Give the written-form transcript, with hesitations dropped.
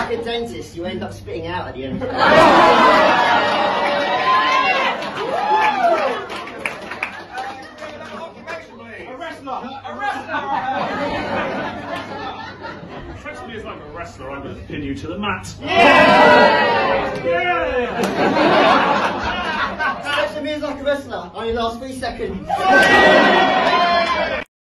like a dentist, you end up spitting out at the end. Trust me, as like a wrestler, I'm going to pin you to the mat. Yeah! Yeah! Especially me as like a wrestler, only last 3 seconds.